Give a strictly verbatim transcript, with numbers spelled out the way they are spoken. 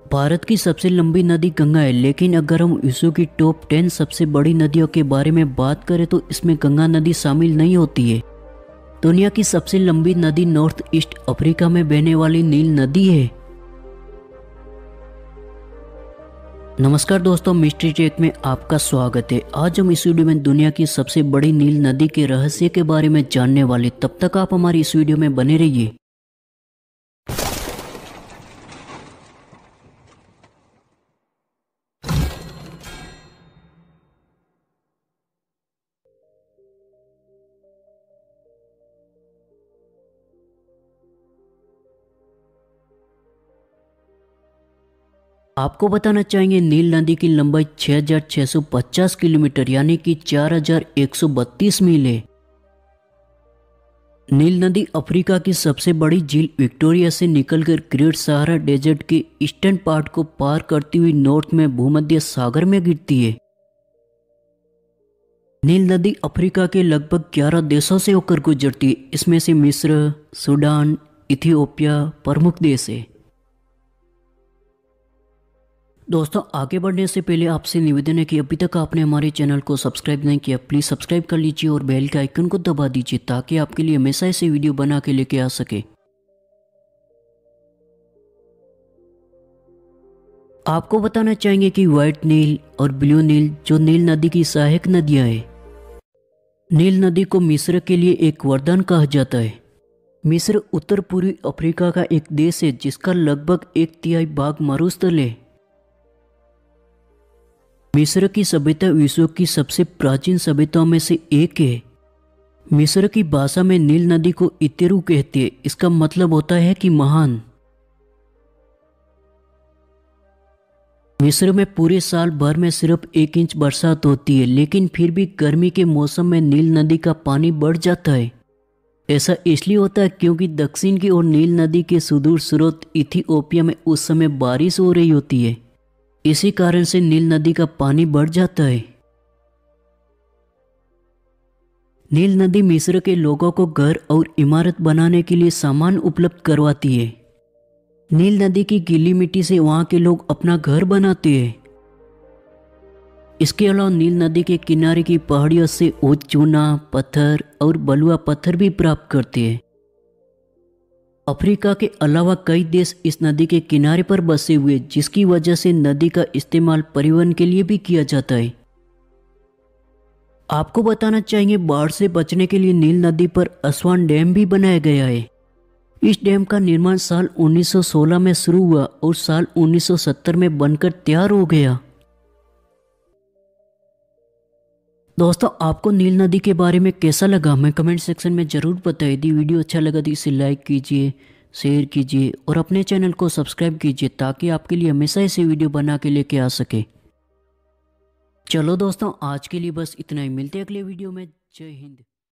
भारत की सबसे लंबी नदी गंगा है, लेकिन अगर हम विश्व की टॉप टेन सबसे बड़ी नदियों के बारे में बात करें तो इसमें गंगा नदी शामिल नहीं होती है। दुनिया की सबसे लंबी नदी नॉर्थ ईस्ट अफ्रीका में बहने वाली नील नदी है। नमस्कार दोस्तों, मिस्ट्री चेक में आपका स्वागत है। आज हम इस वीडियो में दुनिया की सबसे बड़ी नील नदी के रहस्य के बारे में जानने वाले। तब तक आप हमारी इस वीडियो में बने रहिए। आपको बताना चाहेंगे नील नदी की लंबाई छह हज़ार छह सौ पचास किलोमीटर यानी कि चार हज़ार एक सौ बत्तीस मील है। नील नदी अफ्रीका की सबसे बड़ी झील विक्टोरिया से निकलकर ग्रेट सहारा डेजर्ट के ईस्टर्न पार्ट को पार करती हुई नॉर्थ में भूमध्य सागर में गिरती है। नील नदी अफ्रीका के लगभग ग्यारह देशों से होकर गुजरती है। इसमें से मिस्र, सूडान, इथियोपिया प्रमुख देश है। दोस्तों, आगे बढ़ने से पहले आपसे निवेदन है कि अभी तक आपने हमारे चैनल को सब्सक्राइब नहीं किया, प्लीज़ सब्सक्राइब कर लीजिए और बेल के आइकन को दबा दीजिए ताकि आपके लिए हमेशा ऐसे वीडियो बना के लेके आ सके। आपको बताना चाहेंगे कि व्हाइट नील और ब्लू नील जो नील नदी की सहायक नदियां हैं। नील नदी को मिस्र के लिए एक वरदान कहा जाता है। मिस्र उत्तर पूर्वी अफ्रीका का एक देश है जिसका लगभग एक तिहाई भाग मरुस्थल है। मिस्र की सभ्यता विश्व की सबसे प्राचीन सभ्यताओं में से एक है। मिस्र की भाषा में नील नदी को इतेरू कहते हैं। इसका मतलब होता है कि महान। मिस्र में पूरे साल भर में सिर्फ एक इंच बरसात होती है, लेकिन फिर भी गर्मी के मौसम में नील नदी का पानी बढ़ जाता है। ऐसा इसलिए होता है क्योंकि दक्षिण की ओर नील नदी के सुदूर स्रोत इथियोपिया में उस समय बारिश हो रही होती है। इसी कारण से नील नदी का पानी बढ़ जाता है। नील नदी मिस्र के लोगों को घर और इमारत बनाने के लिए सामान उपलब्ध करवाती है। नील नदी की गीली मिट्टी से वहां के लोग अपना घर बनाते हैं। इसके अलावा नील नदी के किनारे की पहाड़ियों से वो चूना पत्थर और बलुआ पत्थर भी प्राप्त करते हैं। अफ्रीका के अलावा कई देश इस नदी के किनारे पर बसे हुए, जिसकी वजह से नदी का इस्तेमाल परिवहन के लिए भी किया जाता है। आपको बताना चाहेंगे बाढ़ से बचने के लिए नील नदी पर असवान डैम भी बनाया गया है। इस डैम का निर्माण साल उन्नीस सौ सोलह में शुरू हुआ और साल उन्नीस सौ सत्तर में बनकर तैयार हो गया। दोस्तों, आपको नील नदी के बारे में कैसा लगा हमें कमेंट सेक्शन में ज़रूर बताइए। यदि वीडियो अच्छा लगा तो इसे लाइक कीजिए, शेयर कीजिए और अपने चैनल को सब्सक्राइब कीजिए ताकि आपके लिए हमेशा ऐसे वीडियो बना के लेके आ सके। चलो दोस्तों, आज के लिए बस इतना ही। मिलते हैं अगले वीडियो में। जय हिंद।